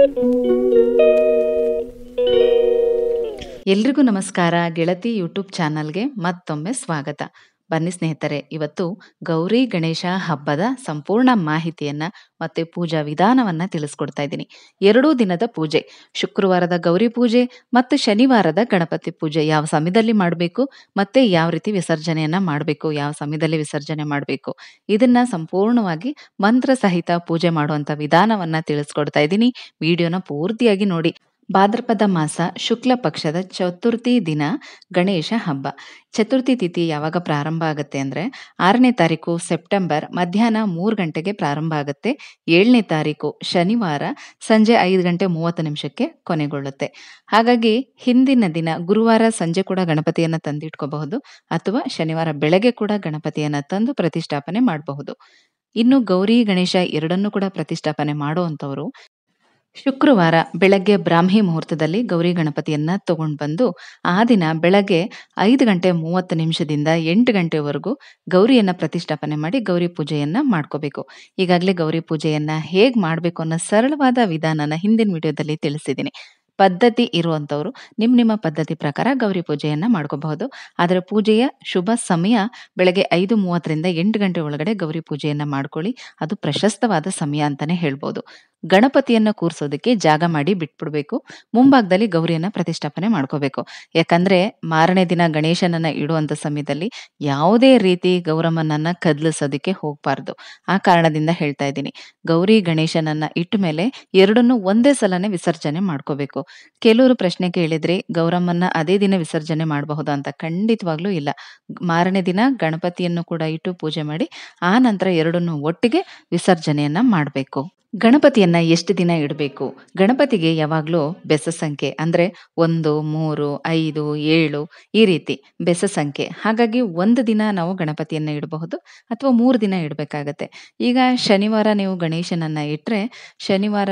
ಎಲ್ರಿಗೂ ನಮಸ್ಕಾರ. ಗೆಳತಿ ಯೂಟ್ಯೂಬ್ ಚಾನಲ್ಗೆ ಮತ್ತೊಮ್ಮೆ ಸ್ವಾಗತ. ಬನ್ನಿ ಸ್ನೇಹಿತರೆ, ಇವತ್ತು ಗೌರಿ ಗಣೇಶ ಹಬ್ಬದ ಸಂಪೂರ್ಣ ಮಾಹಿತಿಯನ್ನ ಮತ್ತೆ ಪೂಜಾ ವಿಧಾನವನ್ನ ತಿಳಿಸ್ಕೊಡ್ತಾ ಇದ್ದೀನಿ. 2 ದಿನದ ಪೂಜೆ, ಶುಕ್ರವಾರದ ಗೌರಿ ಪೂಜೆ ಮತ್ತು ಶನಿವಾರದ ಗಣಪತಿ ಪೂಜೆ ಯಾವ ಸಮಯದಲ್ಲಿ ಮಾಡಬೇಕು, ಮತ್ತೆ ಯಾವ ರೀತಿ ವಿಸರ್ಜನೆಯನ್ನ ಮಾಡಬೇಕು, ಯಾವ ಸಮಯದಲ್ಲಿ ವಿಸರ್ಜನೆ ಮಾಡಬೇಕು, ಇದನ್ನ ಸಂಪೂರ್ಣವಾಗಿ ಮಂತ್ರ ಸಹಿತ ಪೂಜೆ ಮಾಡುವಂತ ವಿಧಾನವನ್ನ ತಿಳಿಸ್ಕೊಡ್ತಾ ಇದ್ದೀನಿ. ವಿಡಿಯೋನ ಪೂರ್ತಿಯಾಗಿ ನೋಡಿ. ಭಾದ್ರಪದ ಮಾಸ ಶುಕ್ಲ ಪಕ್ಷದ ಚತುರ್ಥಿ ದಿನ ಗಣೇಶ ಹಬ್ಬ. ಚತುರ್ಥಿ ತಿಥಿ ಯಾವಾಗ ಪ್ರಾರಂಭ ಆಗುತ್ತೆ ಅಂದರೆ 6ನೇ ತಾರೀಕು ಸೆಪ್ಟೆಂಬರ್ ಮಧ್ಯಾಹ್ನ 3 ಗಂಟೆಗೆ ಪ್ರಾರಂಭ ಆಗುತ್ತೆ. 7ನೇ ತಾರೀಕು ಶನಿವಾರ ಸಂಜೆ 5:30 ಕೊನೆಗೊಳ್ಳುತ್ತೆ. ಹಾಗಾಗಿ ಹಿಂದಿನ ದಿನ ಗುರುವಾರ ಸಂಜೆ ಕೂಡ ಗಣಪತಿಯನ್ನು ತಂದಿಟ್ಕೋಬಹುದು, ಅಥವಾ ಶನಿವಾರ ಬೆಳಗ್ಗೆ ಕೂಡ ಗಣಪತಿಯನ್ನು ತಂದು ಪ್ರತಿಷ್ಠಾಪನೆ ಮಾಡಬಹುದು. ಇನ್ನು ಗೌರಿ ಗಣೇಶ ಎರಡನ್ನೂ ಕೂಡ ಪ್ರತಿಷ್ಠಾಪನೆ ಮಾಡುವಂಥವ್ರು ಶುಕ್ರವಾರ ಬೆಳಗ್ಗೆ ಬ್ರಾಹ್ಮಿ ಮುಹೂರ್ತದಲ್ಲಿ ಗೌರಿ ಗಣಪತಿಯನ್ನ ತಗೊಂಡು ಬಂದು ಆ ದಿನ ಬೆಳಗ್ಗೆ 5:30 8 ಗಂಟೆವರೆಗೂ ಗೌರಿಯನ್ನ ಪ್ರತಿಷ್ಠಾಪನೆ ಮಾಡಿ ಗೌರಿ ಪೂಜೆಯನ್ನ ಮಾಡ್ಕೋಬೇಕು. ಈಗಾಗಲೇ ಗೌರಿ ಪೂಜೆಯನ್ನ ಹೇಗ್ ಮಾಡಬೇಕು ಅನ್ನೋ ಸರಳವಾದ ವಿಧಾನನ ಹಿಂದಿನ ವಿಡಿಯೋದಲ್ಲಿ ತಿಳಿಸಿದ್ದೀನಿ. ಪದ್ಧತಿ ಇರುವಂತವ್ರು ನಿಮ್ಮ ಪದ್ಧತಿ ಪ್ರಕಾರ ಗೌರಿ ಪೂಜೆಯನ್ನ ಮಾಡ್ಕೋಬಹುದು. ಆದರೆ ಪೂಜೆಯ ಶುಭ ಸಮಯ ಬೆಳಗ್ಗೆ 5:30 8 ಗಂಟೆ ಒಳಗಡೆ ಗೌರಿ ಪೂಜೆಯನ್ನ ಮಾಡ್ಕೊಳ್ಳಿ. ಅದು ಪ್ರಶಸ್ತವಾದ ಸಮಯ ಅಂತಾನೆ ಹೇಳ್ಬೋದು. ಗಣಪತಿಯನ್ನ ಕೂರ್ಸೋದಕ್ಕೆ ಜಾಗ ಮಾಡಿ ಬಿಟ್ಬಿಡ್ಬೇಕು. ಮುಂಭಾಗದಲ್ಲಿ ಗೌರಿಯನ್ನ ಪ್ರತಿಷ್ಠಾಪನೆ ಮಾಡ್ಕೋಬೇಕು. ಯಾಕಂದ್ರೆ ಮಾರನೇ ದಿನ ಗಣೇಶನನ್ನ ಇಡುವಂತ ಸಮಯದಲ್ಲಿ ಯಾವುದೇ ರೀತಿ ಗೌರಮ್ಮನನ್ನ ಕದಲಿಸೋದಕ್ಕೆ ಹೋಗ್ಬಾರ್ದು. ಆ ಕಾರಣದಿಂದ ಹೇಳ್ತಾ ಇದ್ದೀನಿ. ಗೌರಿ ಗಣೇಶನನ್ನ ಇಟ್ಟ ಮೇಲೆ ಎರಡನ್ನೂ ಒಂದೇ ಸಲನೇ ವಿಸರ್ಜನೆ ಮಾಡ್ಕೋಬೇಕು. ಕೆಲವರು ಪ್ರಶ್ನೆ ಕೇಳಿದ್ರಿ, ಗೌರಮ್ಮನ್ನ ಅದೇ ದಿನ ವಿಸರ್ಜನೆ ಮಾಡಬಹುದು ಅಂತ. ಖಂಡಿತವಾಗ್ಲೂ ಇಲ್ಲ. ಮಾರನೇ ದಿನ ಗಣಪತಿಯನ್ನು ಕೂಡ ಇಟ್ಟು ಪೂಜೆ ಮಾಡಿ ಆ ನಂತರ ಎರಡನ್ನೂ ಒಟ್ಟಿಗೆ ವಿಸರ್ಜನೆಯನ್ನ ಮಾಡಬೇಕು. ಗಣಪತಿಯನ್ನ ಎಷ್ಟು ದಿನ ಇಡಬೇಕು? ಗಣಪತಿಗೆ ಯಾವಾಗಲೂ ಬೆಸ ಸಂಖ್ಯೆ ಅಂದ್ರೆ 1 3 5 7 ಈ ರೀತಿ ಬೆಸ ಸಂಖ್ಯೆ. ಹಾಗಾಗಿ ಒಂದು ದಿನ ನಾವು ಗಣಪತಿಯನ್ನ ಇಡಬಹುದು ಅಥವಾ 3 ದಿನ ಇಡಬೇಕಾಗತ್ತೆ. ಈಗ ಶನಿವಾರ ನೀವು ಗಣೇಶನನ್ನ ಇಟ್ರೆ ಶನಿವಾರ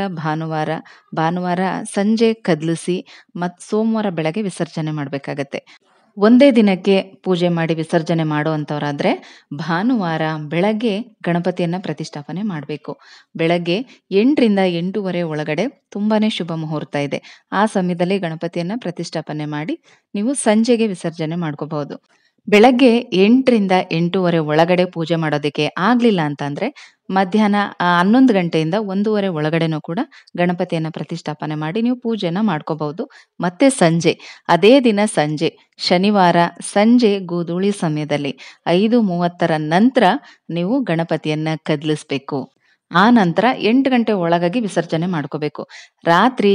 ಭಾನುವಾರ ಸಂಜೆ ಕದಲಿಸಿ ಮತ್ತು ಸೋಮವಾರ ಬೆಳಗ್ಗೆ ವಿಸರ್ಜನೆ ಮಾಡಬೇಕಾಗತ್ತೆ. ಒಂದೇ ದಿನಕ್ಕೆ ಪೂಜೆ ಮಾಡಿ ವಿಸರ್ಜನೆ ಮಾಡುವಂಥವ್ರಾದ್ರೆ ಭಾನುವಾರ ಬೆಳಗ್ಗೆ ಗಣಪತಿಯನ್ನ ಪ್ರತಿಷ್ಠಾಪನೆ ಮಾಡಬೇಕು. ಬೆಳಗ್ಗೆ 8ರಿಂದ 8:30 ಒಳಗಡೆ ತುಂಬಾನೇ ಶುಭ ಮುಹೂರ್ತ ಇದೆ. ಆ ಸಮಯದಲ್ಲಿ ಗಣಪತಿಯನ್ನ ಪ್ರತಿಷ್ಠಾಪನೆ ಮಾಡಿ ನೀವು ಸಂಜೆಗೆ ವಿಸರ್ಜನೆ ಮಾಡ್ಕೋಬಹುದು. ಬೆಳಗ್ಗೆ 8ರಿಂದ 8:30 ಒಳಗಡೆ ಪೂಜೆ ಮಾಡೋದಕ್ಕೆ ಆಗ್ಲಿಲ್ಲ ಅಂತಂದ್ರೆ ಮಧ್ಯಾಹ್ನ 11 ಗಂಟೆಯಿಂದ 1:30 ಒಳಗಡೆನೂ ಕೂಡ ಗಣಪತಿಯನ್ನ ಪ್ರತಿಷ್ಠಾಪನೆ ಮಾಡಿ ನೀವು ಪೂಜೆನ ಮಾಡ್ಕೋಬಹುದು. ಮತ್ತೆ ಸಂಜೆ, ಅದೇ ದಿನ ಸಂಜೆ ಶನಿವಾರ ಸಂಜೆ ಗೋಧೂಳಿ ಸಮಯದಲ್ಲಿ 5:30 ನಂತರ ನೀವು ಗಣಪತಿಯನ್ನ ಕದಲಿಸ್ಬೇಕು. ಆ ನಂತರ 8 ಗಂಟೆ ಒಳಗಾಗಿ ವಿಸರ್ಜನೆ ಮಾಡ್ಕೋಬೇಕು. ರಾತ್ರಿ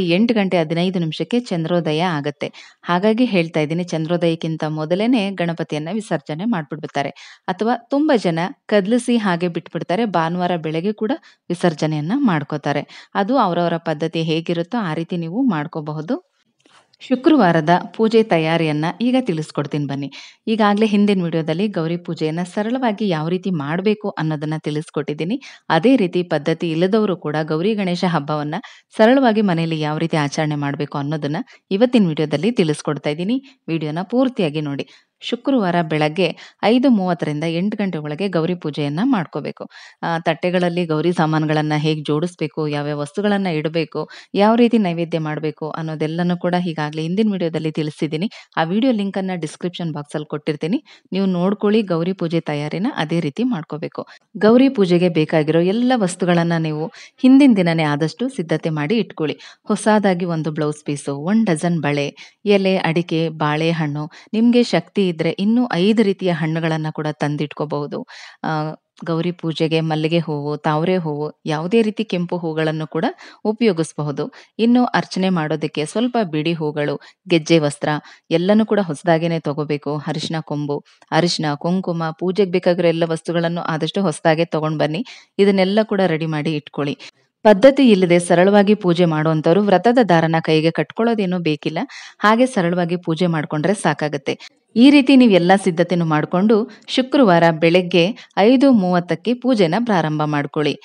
8:15 ಚಂದ್ರೋದಯ ಆಗತ್ತೆ. ಹಾಗಾಗಿ ಹೇಳ್ತಾ ಇದ್ದೀನಿ, ಚಂದ್ರೋದಯಕ್ಕಿಂತ ಮೊದಲೇನೆ ಗಣಪತಿಯನ್ನ ವಿಸರ್ಜನೆ ಮಾಡ್ಬಿಡ್ತಾರೆ. ಅಥವಾ ತುಂಬಾ ಜನ ಕದಲಿಸಿ ಹಾಗೆ ಬಿಟ್ಬಿಡ್ತಾರೆ. ಭಾನುವಾರ ಬೆಳಗ್ಗೆ ಕೂಡ ವಿಸರ್ಜನೆಯನ್ನ ಮಾಡ್ಕೋತಾರೆ. ಅದು ಅವರವರ ಪದ್ಧತಿ ಹೇಗಿರುತ್ತೋ ಆ ರೀತಿ ನೀವು ಮಾಡ್ಕೋಬಹುದು. ಶುಕ್ರವಾರದ ಪೂಜೆ ತಯಾರಿಯನ್ನ ಈಗ ತಿಳಿಸ್ಕೊಡ್ತೀನಿ ಬನ್ನಿ. ಈಗಾಗಲೇ ಹಿಂದಿನ ವಿಡಿಯೋದಲ್ಲಿ ಗೌರಿ ಪೂಜೆಯನ್ನ ಸರಳವಾಗಿ ಯಾವ ರೀತಿ ಮಾಡಬೇಕು ಅನ್ನೋದನ್ನ ತಿಳಿಸ್ಕೊಟ್ಟಿದ್ದೀನಿ. ಅದೇ ರೀತಿ ಪದ್ಧತಿ ಇಲ್ಲದವರು ಕೂಡ ಗೌರಿ ಗಣೇಶ ಹಬ್ಬವನ್ನ ಸರಳವಾಗಿ ಮನೆಯಲ್ಲಿ ಯಾವ ರೀತಿ ಆಚರಣೆ ಮಾಡಬೇಕು ಅನ್ನೋದನ್ನ ಇವತ್ತಿನ ವಿಡಿಯೋದಲ್ಲಿ ತಿಳಿಸ್ಕೊಡ್ತಾ ಇದ್ದೀನಿ. ವಿಡಿಯೋನ ಪೂರ್ತಿಯಾಗಿ ನೋಡಿ. ಶುಕ್ರವಾರ ಬೆಳಗ್ಗೆ 5:30ರಿಂದ 8 ಗಂಟೆ ಒಳಗೆ ಗೌರಿ ಪೂಜೆಯನ್ನ ಮಾಡ್ಕೋಬೇಕು. ತಟ್ಟೆಗಳಲ್ಲಿ ಗೌರಿ ಸಾಮಾನುಗಳನ್ನ ಹೇಗೆ ಜೋಡಿಸ್ಬೇಕು, ಯಾವ್ಯಾವ ವಸ್ತುಗಳನ್ನ ಇಡಬೇಕು, ಯಾವ ರೀತಿ ನೈವೇದ್ಯ ಮಾಡಬೇಕು ಅನ್ನೋದೆಲ್ಲನೂ ಕೂಡ ಈಗಾಗಲೇ ಹಿಂದಿನ ವಿಡಿಯೋದಲ್ಲಿ ತಿಳಿಸಿದ್ದೀನಿ. ಆ ವಿಡಿಯೋ ಲಿಂಕ್ ಅನ್ನ ಡಿಸ್ಕ್ರಿಪ್ಷನ್ ಬಾಕ್ಸ್ ಅಲ್ಲಿ ಕೊಟ್ಟಿರ್ತೀನಿ, ನೀವು ನೋಡ್ಕೊಳ್ಳಿ. ಗೌರಿ ಪೂಜೆ ತಯಾರಿನ ಅದೇ ರೀತಿ ಮಾಡ್ಕೋಬೇಕು. ಗೌರಿ ಪೂಜೆಗೆ ಬೇಕಾಗಿರೋ ಎಲ್ಲ ವಸ್ತುಗಳನ್ನ ನೀವು ಹಿಂದಿನ ದಿನನೇ ಆದಷ್ಟು ಸಿದ್ಧತೆ ಮಾಡಿ ಇಟ್ಕೊಳ್ಳಿ. ಹೊಸದಾಗಿ ಒಂದು ಬ್ಲೌಸ್ ಪೀಸು, 1 ಡಜನ್ ಬಳೆ, ಎಲೆ, ಅಡಿಕೆ, ಬಾಳೆಹಣ್ಣು, ನಿಮ್ಗೆ ಶಕ್ತಿ ಇದ್ರೆ ಇನ್ನೂ 5 ರೀತಿಯ ಹಣ್ಣುಗಳನ್ನ ಕೂಡ ತಂದಿಟ್ಕೋಬಹುದು. ಗೌರಿ ಪೂಜೆಗೆ ಮಲ್ಲಿಗೆ ಹೂವು, ತಾವರೆ ಹೂವು, ಯಾವುದೇ ರೀತಿ ಕೆಂಪು ಹೂಗಳನ್ನು ಕೂಡ ಉಪಯೋಗಿಸಬಹುದು. ಇನ್ನು ಅರ್ಚನೆ ಮಾಡೋದಕ್ಕೆ ಸ್ವಲ್ಪ ಬಿಡಿ ಹೂಗಳು, ಗೆಜ್ಜೆ ವಸ್ತ್ರ ಎಲ್ಲನೂ ಕೂಡ ಹೊಸದಾಗೇನೆ ತಗೋಬೇಕು. ಅರಿಶಿನ ಕೊಂಬು, ಅರಿಶಿನ, ಕುಂಕುಮ, ಪೂಜೆಗೆ ಬೇಕಾಗಿರೋ ಎಲ್ಲ ವಸ್ತುಗಳನ್ನು ಆದಷ್ಟು ಹೊಸದಾಗೆ ತಗೊಂಡ್ ಬನ್ನಿ. ಇದನ್ನೆಲ್ಲ ಕೂಡ ರೆಡಿ ಮಾಡಿ ಇಟ್ಕೊಳ್ಳಿ. ಪದ್ಧತಿ ಇಲ್ಲದೆ ಸರಳವಾಗಿ ಪೂಜೆ ಮಾಡುವಂತವ್ರು ವ್ರತದ ದಾರನ ಕೈಗೆ ಕಟ್ಕೊಳ್ಳೋದೇನೂ ಬೇಕಿಲ್ಲ. ಹಾಗೆ ಸರಳವಾಗಿ ಪೂಜೆ ಮಾಡ್ಕೊಂಡ್ರೆ ಸಾಕಾಗತ್ತೆ. ಈ ರೀತಿ ನೀವೆಲ್ಲ ಸಿದ್ಧತೆನೂ ಮಾಡಿಕೊಂಡು ಶುಕ್ರವಾರ ಬೆಳಗ್ಗೆ 5:30 ಪೂಜೆನ ಪ್ರಾರಂಭ ಮಾಡ್ಕೊಳ್ಳಿ.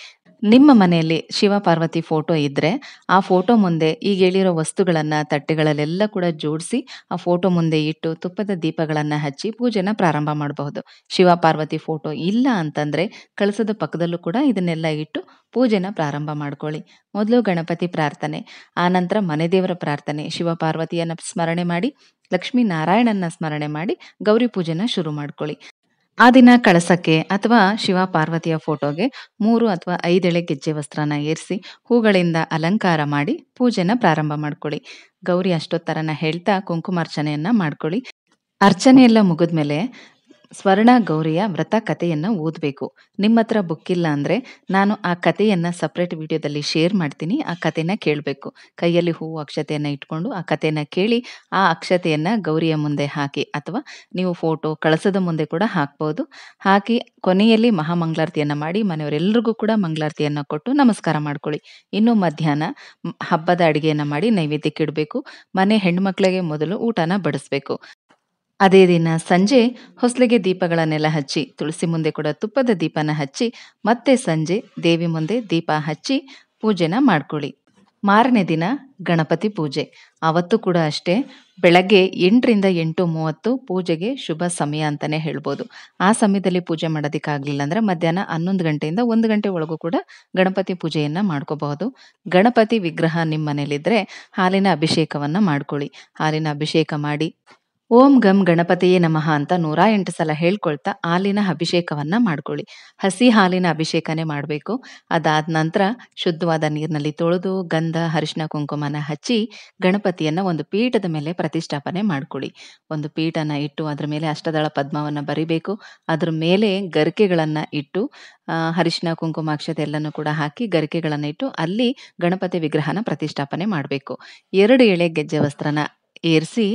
ನಿಮ್ಮ ಮನೆಯಲ್ಲಿ ಶಿವ-ಪಾರ್ವತಿ ಫೋಟೋ ಇದ್ರೆ, ಆ ಫೋಟೋ ಮುಂದೆ ಈಗ ಹೇಳಿರೋ ವಸ್ತುಗಳನ್ನ ತಟ್ಟೆಗಳಲ್ಲೆಲ್ಲ ಕೂಡ ಜೋಡಿಸಿ, ಆ ಫೋಟೋ ಮುಂದೆ ಇಟ್ಟು ತುಪ್ಪದ ದೀಪಗಳನ್ನ ಹಚ್ಚಿ ಪೂಜೆನ ಪ್ರಾರಂಭ ಮಾಡಬಹುದು. ಶಿವ-ಪಾರ್ವತಿ ಫೋಟೋ ಇಲ್ಲ ಅಂತಂದ್ರೆ ಕಳಸದ ಪಕ್ಕದಲ್ಲೂ ಕೂಡ ಇದನ್ನೆಲ್ಲ ಇಟ್ಟು ಪೂಜೆನ ಪ್ರಾರಂಭ ಮಾಡ್ಕೊಳ್ಳಿ. ಮೊದಲು ಗಣಪತಿ ಪ್ರಾರ್ಥನೆ, ಆನಂತರ ಮನೆ ದೇವರ ಪ್ರಾರ್ಥನೆ, ಶಿವ-ಪಾರ್ವತಿಯನ್ನ ಸ್ಮರಣೆ ಮಾಡಿ, ಲಕ್ಷ್ಮೀ ನಾರಾಯಣನ್ನ ಸ್ಮರಣೆ ಮಾಡಿ ಗೌರಿ ಪೂಜೆನ ಶುರು ಮಾಡ್ಕೊಳ್ಳಿ. ಆ ದಿನ ಕಳಸಕ್ಕೆ ಅಥವಾ ಶಿವ-ಪಾರ್ವತಿಯ ಫೋಟೋಗೆ 3 ಅಥವಾ 5 ಎಳೆ ಗೆಜ್ಜೆ ವಸ್ತ್ರನ ಏರಿಸಿ ಹೂಗಳಿಂದ ಅಲಂಕಾರ ಮಾಡಿ ಪೂಜೆನ ಪ್ರಾರಂಭ ಮಾಡ್ಕೊಳ್ಳಿ. ಗೌರಿ ಅಷ್ಟೋತ್ತರನ ಹೇಳ್ತಾ ಕುಂಕುಮಾರ್ಚನೆಯನ್ನ ಮಾಡ್ಕೊಳ್ಳಿ. ಅರ್ಚನೆ ಎಲ್ಲ ಮುಗಿದ್ಮೇಲೆ ಸ್ವರ್ಣ ಗೌರಿಯ ವ್ರತ ಕಥೆಯನ್ನ ಓದಬೇಕು. ನಿಮ್ಮ ಹತ್ರ ಬುಕ್ ಇಲ್ಲ ಅಂದ್ರೆ ನಾನು ಆ ಕಥೆಯನ್ನ ಸಪ್ರೇಟ್ ವಿಡಿಯೋದಲ್ಲಿ ಶೇರ್ ಮಾಡ್ತೀನಿ. ಆ ಕಥೆನ ಕೇಳಬೇಕು. ಕೈಯಲ್ಲಿ ಹೂವು ಅಕ್ಷತೆಯನ್ನ ಇಟ್ಕೊಂಡು ಆ ಕಥೆನ ಕೇಳಿ ಆ ಅಕ್ಷತೆಯನ್ನ ಗೌರಿಯ ಮುಂದೆ ಹಾಕಿ, ಅಥವಾ ನೀವು ಫೋಟೋ ಕಳಸದ ಮುಂದೆ ಕೂಡ ಹಾಕ್ಬೋದು. ಹಾಕಿ ಕೊನೆಯಲ್ಲಿ ಮಹಾಮಂಗಳಾರತಿಯನ್ನ ಮಾಡಿ ಮನೆಯವರೆಲ್ಲರಿಗೂ ಕೂಡ ಮಂಗಳಾರತಿಯನ್ನ ಕೊಟ್ಟು ನಮಸ್ಕಾರ ಮಾಡ್ಕೊಳ್ಳಿ. ಇನ್ನು ಮಧ್ಯಾಹ್ನ ಹಬ್ಬದ ಅಡಿಗೆಯನ್ನ ಮಾಡಿ ನೈವೇದ್ಯಕ್ಕೆ ಇಡಬೇಕು. ಮನೆ ಹೆಣ್ಮಕ್ಳಿಗೆ ಮೊದಲು ಊಟನ ಬಡಿಸ್ಬೇಕು. ಅದೇ ದಿನ ಸಂಜೆ ಹೊಸ್ಲಿಗೆ ದೀಪಗಳನ್ನೆಲ್ಲ ಹಚ್ಚಿ, ತುಳಸಿ ಮುಂದೆ ಕೂಡ ತುಪ್ಪದ ದೀಪನ ಹಚ್ಚಿ, ಮತ್ತೆ ಸಂಜೆ ದೇವಿ ಮುಂದೆ ದೀಪ ಹಚ್ಚಿ ಪೂಜೆನ ಮಾಡ್ಕೊಳ್ಳಿ. ಮಾರನೇ ದಿನ ಗಣಪತಿ ಪೂಜೆ. ಅವತ್ತು ಕೂಡ ಅಷ್ಟೇ, ಬೆಳಗ್ಗೆ 8ರಿಂದ 8:30 ಪೂಜೆಗೆ ಶುಭ ಸಮಯ ಅಂತಾನೆ ಹೇಳ್ಬೋದು. ಆ ಸಮಯದಲ್ಲಿ ಪೂಜೆ ಮಾಡೋದಕ್ಕಾಗ್ಲಿಲ್ಲ ಅಂದ್ರೆ ಮಧ್ಯಾಹ್ನ 11 ಗಂಟೆಯಿಂದ 1 ಗಂಟೆ ಒಳಗೂ ಕೂಡ ಗಣಪತಿ ಪೂಜೆಯನ್ನ ಮಾಡ್ಕೋಬಹುದು. ಗಣಪತಿ ವಿಗ್ರಹ ನಿಮ್ಮ ಮನೇಲಿದ್ರೆ ಹಾಲಿನ ಅಭಿಷೇಕವನ್ನ ಮಾಡ್ಕೊಳ್ಳಿ. ಹಾಲಿನ ಅಭಿಷೇಕ ಮಾಡಿ ಓಂ ಗಂ ಗಣಪತಿಯೇ ನಮಃ ಅಂತ 108 ಸಲ ಹೇಳ್ಕೊಳ್ತಾ ಹಾಲಿನ ಅಭಿಷೇಕವನ್ನ ಮಾಡ್ಕೊಳ್ಳಿ. ಹಸಿ ಹಾಲಿನ ಅಭಿಷೇಕನೇ ಮಾಡಬೇಕು. ಅದಾದ ನಂತರ ಶುದ್ಧವಾದ ನೀರಿನಲ್ಲಿ ತೊಳೆದು ಗಂಧ ಅರಿಶಿನ ಕುಂಕುಮನ ಹಚ್ಚಿ ಗಣಪತಿಯನ್ನ ಒಂದು ಪೀಠದ ಮೇಲೆ ಪ್ರತಿಷ್ಠಾಪನೆ ಮಾಡ್ಕೊಳ್ಳಿ. ಒಂದು ಪೀಠನ ಇಟ್ಟು ಅದ್ರ ಮೇಲೆ ಅಷ್ಟದಳ ಪದ್ಮವನ್ನ ಬರಿಬೇಕು. ಅದ್ರ ಮೇಲೆ ಗರಿಕೆಗಳನ್ನ ಇಟ್ಟು ಅರಿಶಿನ ಕುಂಕುಮಾಕ್ಷತೆ ಎಲ್ಲನೂ ಕೂಡ ಹಾಕಿ ಗರಿಕೆಗಳನ್ನ ಇಟ್ಟು ಅಲ್ಲಿ ಗಣಪತಿ ವಿಗ್ರಹನ ಪ್ರತಿಷ್ಠಾಪನೆ ಮಾಡಬೇಕು. 2 ಎಳೆ ಗೆಜ್ಜೆ ವಸ್ತ್ರನ ಏರಿಸಿ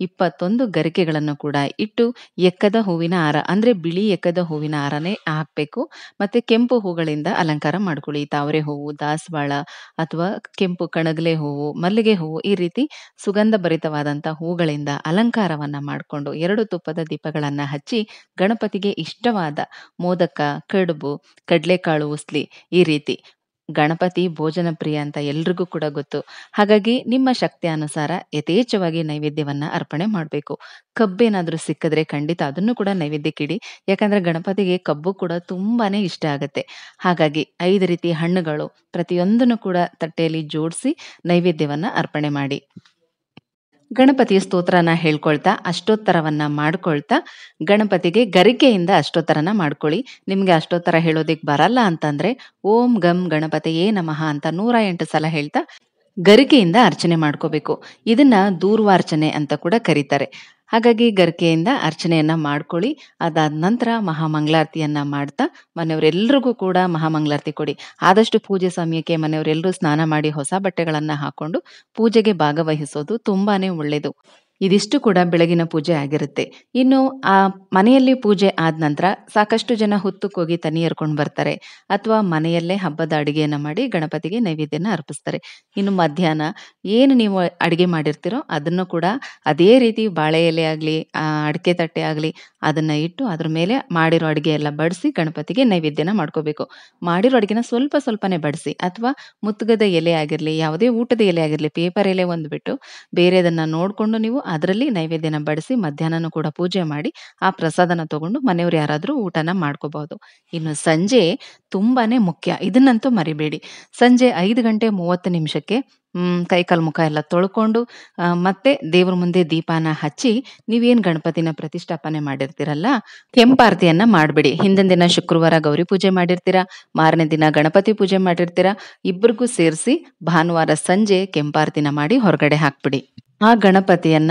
21 ಗರಿಕೆಗಳನ್ನು ಕೂಡ ಇಟ್ಟು ಎಕ್ಕದ ಹೂವಿನ ಹಾರ, ಅಂದ್ರೆ ಬಿಳಿ ಎಕ್ಕದ ಹೂವಿನ ಹಾರನೇ ಹಾಕ್ಬೇಕು. ಮತ್ತೆ ಕೆಂಪು ಹೂಗಳಿಂದ ಅಲಂಕಾರ ಮಾಡ್ಕೊಳ್ಳಿ. ತಾವರೆ ಹೂವು, ದಾಸವಾಳ ಅಥವಾ ಕೆಂಪು ಕಣಗಲೆ ಹೂವು, ಮಲ್ಲಿಗೆ ಹೂವು, ಈ ರೀತಿ ಸುಗಂಧ ಭರಿತವಾದಂಥ ಹೂಗಳಿಂದ ಅಲಂಕಾರವನ್ನ ಮಾಡಿಕೊಂಡು 2 ತುಪ್ಪದ ದೀಪಗಳನ್ನ ಹಚ್ಚಿ ಗಣಪತಿಗೆ ಇಷ್ಟವಾದ ಮೋದಕ, ಕಡುಬು, ಕಡಲೆಕಾಳು ಉಸ್ಲಿ, ಈ ರೀತಿ ಗಣಪತಿ ಭೋಜನ ಪ್ರಿಯ ಅಂತ ಎಲ್ರಿಗೂ ಕೂಡ ಗೊತ್ತು. ಹಾಗಾಗಿ ನಿಮ್ಮ ಶಕ್ತಿ ಅನುಸಾರ ಯಥೇಚ್ಛವಾಗಿ ನೈವೇದ್ಯವನ್ನ ಅರ್ಪಣೆ ಮಾಡಬೇಕು. ಕಬ್ಬೇನಾದ್ರೂ ಸಿಕ್ಕಿದ್ರೆ ಖಂಡಿತ ಅದನ್ನು ಕೂಡ ನೈವೇದ್ಯಕ್ಕಿಡಿ. ಯಾಕಂದ್ರೆ ಗಣಪತಿಗೆ ಕಬ್ಬು ಕೂಡ ತುಂಬಾನೇ ಇಷ್ಟ ಆಗುತ್ತೆ. ಹಾಗಾಗಿ 5 ರೀತಿ ಹಣ್ಣುಗಳು ಪ್ರತಿಯೊಂದನ್ನು ಕೂಡ ತಟ್ಟೆಯಲ್ಲಿ ಜೋಡಿಸಿ ನೈವೇದ್ಯವನ್ನ ಅರ್ಪಣೆ ಮಾಡಿ. ಗಣಪತಿಯ ಸ್ತೋತ್ರನ ಹೇಳ್ಕೊಳ್ತಾ ಅಷ್ಟೋತ್ತರವನ್ನ ಮಾಡ್ಕೊಳ್ತಾ ಗಣಪತಿಗೆ ಗರಿಕೆಯಿಂದ ಅಷ್ಟೋತ್ತರನ ಮಾಡ್ಕೊಳ್ಳಿ. ನಿಮ್ಗೆ ಅಷ್ಟೋತ್ತರ ಹೇಳೋದಿಕ್ ಬರಲ್ಲ ಅಂತಂದ್ರೆ ಓಂ ಗಂ ಗಣಪತಿಯೇ ನಮಃ ಅಂತ 108 ಸಲ ಹೇಳ್ತಾ ಗರಿಕೆಯಿಂದ ಅರ್ಚನೆ ಮಾಡ್ಕೋಬೇಕು. ಇದನ್ನ ದೂರ್ವಾರ್ಚನೆ ಅಂತ ಕೂಡ ಕರೀತಾರೆ. ಹಾಗಾಗಿ ಗರಿಕೆಯಿಂದ ಅರ್ಚನೆಯನ್ನ ಮಾಡ್ಕೊಳ್ಳಿ. ಅದಾದ ನಂತರ ಮಹಾಮಂಗಳಾರತಿಯನ್ನ ಮಾಡ್ತಾ ಮನೆಯವರೆಲ್ಲರಿಗೂ ಕೂಡ ಮಹಾಮಂಗಳಾರತಿ ಕೊಡಿ. ಆದಷ್ಟು ಪೂಜೆ ಸಮಯಕ್ಕೆ ಮನೆಯವರೆಲ್ಲರೂ ಸ್ನಾನ ಮಾಡಿ ಹೊಸ ಬಟ್ಟೆಗಳನ್ನ ಹಾಕೊಂಡು ಪೂಜೆಗೆ ಭಾಗವಹಿಸೋದು ತುಂಬಾನೇ ಒಳ್ಳೇದು. ಇದಿಷ್ಟು ಕೂಡ ಬೆಳಗಿನ ಪೂಜೆ ಆಗಿರುತ್ತೆ. ಇನ್ನು ಆ ಮನೆಯಲ್ಲಿ ಪೂಜೆ ಆದ ನಂತರ ಸಾಕಷ್ಟು ಜನ ಹುತ್ತಕ್ಕೋಗಿ ತನಿ ಎರ್ಕೊಂಡು ಬರ್ತಾರೆ, ಅಥವಾ ಮನೆಯಲ್ಲೇ ಹಬ್ಬದ ಅಡಿಗೆಯನ್ನ ಮಾಡಿ ಗಣಪತಿಗೆ ನೈವೇದ್ಯನ ಅರ್ಪಿಸ್ತಾರೆ. ಇನ್ನು ಮಧ್ಯಾಹ್ನ ಏನು ನೀವು ಅಡಿಗೆ ಮಾಡಿರ್ತೀರೋ ಅದನ್ನು ಕೂಡ ಅದೇ ರೀತಿ ಬಾಳೆ ಎಲೆ ಆಗ್ಲಿ, ಅಡಿಕೆ ತಟ್ಟೆ ಆಗ್ಲಿ ಅದನ್ನ ಇಟ್ಟು ಅದ್ರ ಮೇಲೆ ಮಾಡಿರೋ ಅಡಿಗೆ ಎಲ್ಲ ಬಡಿಸಿ ಗಣಪತಿಗೆ ನೈವೇದ್ಯನ ಮಾಡ್ಕೋಬೇಕು. ಮಾಡಿರೋ ಅಡಿಗೆನ ಸ್ವಲ್ಪ ಸ್ವಲ್ಪನೇ ಬಡಿಸಿ, ಅಥವಾ ಮುತ್ತುಗದ ಎಲೆ ಆಗಿರ್ಲಿ, ಯಾವುದೇ ಊಟದ ಎಲೆ ಆಗಿರ್ಲಿ, ಪೇಪರ್ ಎಲೆ ಒಂದು ಬಿಟ್ಟು ಬೇರೆದನ್ನ ನೋಡ್ಕೊಂಡು ನೀವು ಅದರಲ್ಲಿ ನೈವೇದ್ಯನ ಬಡಿಸಿ ಮಧ್ಯಾಹ್ನನೂ ಕೂಡ ಪೂಜೆ ಮಾಡಿ ಆ ಪ್ರಸಾದನ ತಗೊಂಡು ಮನೆಯವ್ರು ಯಾರಾದ್ರೂ ಊಟನ ಮಾಡ್ಕೋಬಹುದು. ಇನ್ನು ಸಂಜೆ ತುಂಬಾನೇ ಮುಖ್ಯ, ಇದನ್ನಂತೂ ಮರಿಬೇಡಿ. ಸಂಜೆ 5:30 ಕೈಕಾಲು ಮುಖ ಎಲ್ಲ ತೊಳ್ಕೊಂಡು ಮತ್ತೆ ದೇವ್ರ ಮುಂದೆ ದೀಪನ ಹಚ್ಚಿ ನೀವೇನ್ ಗಣಪತಿನ ಪ್ರತಿಷ್ಠಾಪನೆ ಮಾಡಿರ್ತೀರಲ್ಲ, ಕೆಂಪಾರತಿಯನ್ನ ಮಾಡ್ಬಿಡಿ. ಹಿಂದಿನ ದಿನ ಶುಕ್ರವಾರ ಗೌರಿ ಪೂಜೆ ಮಾಡಿರ್ತೀರಾ, ಮಾರನೇ ದಿನ ಗಣಪತಿ ಪೂಜೆ ಮಾಡಿರ್ತೀರಾ, ಇಬ್ಬರಿಗೂ ಸೇರಿಸಿ ಭಾನುವಾರ ಸಂಜೆ ಕೆಂಪಾರತಿನ ಮಾಡಿ ಹೊರಗಡೆ ಹಾಕ್ಬಿಡಿ. ಆ ಗಣಪತಿಯನ್ನ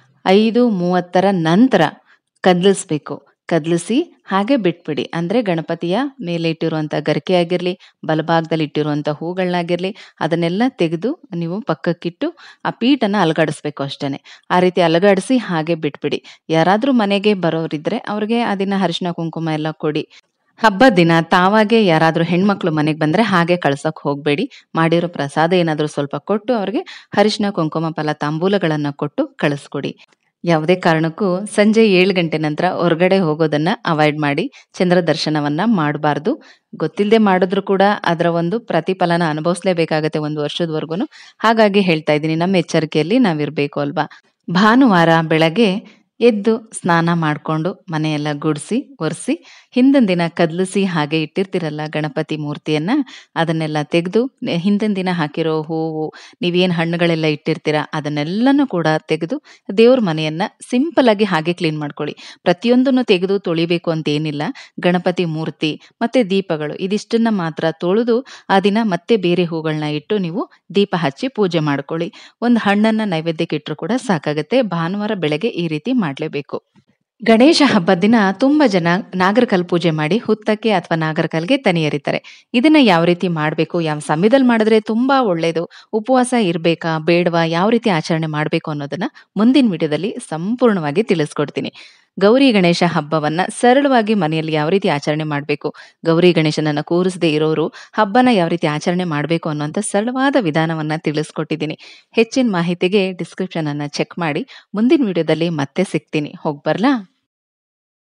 5:30 ನಂತರ ಕದಲಿಸ್ಬೇಕು. ಕದಲಿಸಿ ಹಾಗೆ ಬಿಟ್ಬಿಡಿ. ಅಂದ್ರೆ ಗಣಪತಿಯ ಮೇಲೆ ಇಟ್ಟಿರುವಂತ ಗರಿಕೆ ಆಗಿರ್ಲಿ, ಬಲಭಾಗದಲ್ಲಿ ಇಟ್ಟಿರುವಂತ ಹೂಗಳನ್ನಾಗಿರ್ಲಿ ಅದನ್ನೆಲ್ಲ ತೆಗೆದು ನೀವು ಪಕ್ಕಕ್ಕಿಟ್ಟು ಆ ಪೀಠನ ಅಲುಗಾಡಿಸ್ಬೇಕು ಅಷ್ಟೇನೆ. ಆ ರೀತಿ ಅಲುಗಾಡಿಸಿ ಹಾಗೆ ಬಿಟ್ಬಿಡಿ. ಯಾರಾದ್ರೂ ಮನೆಗೆ ಬರೋರಿದ್ರೆ ಅವ್ರಿಗೆ ಆ ದಿನ ಅರಿಶಿನ ಕುಂಕುಮ ಎಲ್ಲ ಕೊಡಿ. ಹಬ್ಬದ ದಿನ ತಾವಾಗೆ ಯಾರಾದ್ರೂ ಹೆಣ್ಮಕ್ಳು ಮನೆಗೆ ಬಂದ್ರೆ ಹಾಗೆ ಕಳ್ಸಕ್ ಹೋಗ್ಬೇಡಿ. ಮಾಡಿರೋ ಪ್ರಸಾದ ಏನಾದ್ರೂ ಸ್ವಲ್ಪ ಕೊಟ್ಟು ಅವ್ರಿಗೆ ಅರಿಶಿನ ಕುಂಕುಮ ಫಲ ತಾಂಬೂಲಗಳನ್ನ ಕೊಟ್ಟು ಕಳಿಸ್ಕೊಡಿ. ಯಾವುದೇ ಕಾರಣಕ್ಕೂ ಸಂಜೆ 7 ಗಂಟೆ ನಂತರ ಹೊರಗಡೆ ಹೋಗೋದನ್ನ ಅವಾಯ್ಡ್ ಮಾಡಿ. ಚಂದ್ರ ದರ್ಶನವನ್ನ ಮಾಡಬಾರ್ದು. ಗೊತ್ತಿಲ್ಲದೆ ಮಾಡಿದ್ರು ಕೂಡ ಅದರ ಒಂದು ಪ್ರತಿಫಲನ ಅನುಭವಿಸಲೇಬೇಕಾಗತ್ತೆ 1 ವರ್ಷದವರೆಗೂನು. ಹಾಗಾಗಿ ಹೇಳ್ತಾ ಇದ್ದೀನಿ, ನಮ್ಮ ಎಚ್ಚರಿಕೆಯಲ್ಲಿ ನಾವಿರ್ಬೇಕು ಅಲ್ವಾ? ಭಾನುವಾರ ಬೆಳಗ್ಗೆ ಎದ್ದು ಸ್ನಾನ ಮಾಡ್ಕೊಂಡು ಮನೆಯೆಲ್ಲ ಗುಡಿಸಿ ಒರೆಸಿ ಹಿಂದಿನ ದಿನ ಕದಲಿಸಿ ಹಾಗೆ ಇಟ್ಟಿರ್ತೀರಲ್ಲ ಗಣಪತಿ ಮೂರ್ತಿಯನ್ನ, ಅದನ್ನೆಲ್ಲ ತೆಗೆದು ಹಿಂದಿನ ದಿನ ಹಾಕಿರೋ ಹೂವು, ನೀವೇನು ಹಣ್ಣುಗಳೆಲ್ಲ ಇಟ್ಟಿರ್ತೀರ ಅದನ್ನೆಲ್ಲನೂ ಕೂಡ ತೆಗೆದು ದೇವ್ರ ಮನೆಯನ್ನ ಸಿಂಪಲ್ ಆಗಿ ಹಾಗೆ ಕ್ಲೀನ್ ಮಾಡ್ಕೊಳ್ಳಿ. ಪ್ರತಿಯೊಂದನ್ನು ತೆಗೆದು ತೊಳಿಬೇಕು ಅಂತ ಏನಿಲ್ಲ. ಗಣಪತಿ ಮೂರ್ತಿ ಮತ್ತೆ ದೀಪಗಳು ಇದಿಷ್ಟನ್ನ ಮಾತ್ರ ತೊಳೆದು ಆ ದಿನ ಮತ್ತೆ ಬೇರೆ ಹೂಗಳನ್ನ ಇಟ್ಟು ನೀವು ದೀಪ ಹಚ್ಚಿ ಪೂಜೆ ಮಾಡ್ಕೊಳ್ಳಿ. ಒಂದು ಹಣ್ಣನ್ನ ನೈವೇದ್ಯಕ್ಕೆ ಇಟ್ಟರು ಕೂಡ ಸಾಕಾಗತ್ತೆ. ಭಾನುವಾರ ಬೆಳಗ್ಗೆ ಈ ರೀತಿ ಮಾಡಲೇಬೇಕು. ಗಣೇಶ ಹಬ್ಬದ ದಿನ ತುಂಬ ಜನ ನಾಗರಕಲ್ ಪೂಜೆ ಮಾಡಿ ಹುತ್ತಕ್ಕೆ ಅಥವಾ ನಾಗರಕಲ್ಗೆ ತನಿ ಎರಿತಾರೆ. ಇದನ್ನ ಯಾವ ರೀತಿ ಮಾಡಬೇಕು, ಯಾವ ಸಮಯದಲ್ಲಿ ಮಾಡಿದ್ರೆ ತುಂಬಾ ಒಳ್ಳೇದು, ಉಪವಾಸ ಇರಬೇಕಾ ಬೇಡವಾ, ಯಾವ ರೀತಿ ಆಚರಣೆ ಮಾಡಬೇಕು ಅನ್ನೋದನ್ನ ಮುಂದಿನ ವಿಡಿಯೋದಲ್ಲಿ ಸಂಪೂರ್ಣವಾಗಿ ತಿಳಿಸ್ಕೊಡ್ತೀನಿ. ಗೌರಿ ಗಣೇಶ ಹಬ್ಬವನ್ನ ಸರಳವಾಗಿ ಮನೆಯಲ್ಲಿ ಯಾವ ರೀತಿ ಆಚರಣೆ ಮಾಡಬೇಕು, ಗೌರಿ ಗಣೇಶನನ್ನ ಕೂರಿಸದೇ ಇರೋರು ಹಬ್ಬನ ಯಾವ ರೀತಿ ಆಚರಣೆ ಮಾಡಬೇಕು ಅನ್ನೋಂಥ ಸರಳವಾದ ವಿಧಾನವನ್ನ ತಿಳಿಸ್ಕೊಟ್ಟಿದ್ದೀನಿ. ಹೆಚ್ಚಿನ ಮಾಹಿತಿಗೆ ಡಿಸ್ಕ್ರಿಪ್ಷನ್ ಅನ್ನ ಚೆಕ್ ಮಾಡಿ. ಮುಂದಿನ ವಿಡಿಯೋದಲ್ಲಿ ಮತ್ತೆ ಸಿಗ್ತೀನಿ. ಹೋಗ್ಬರ್ಲಾ?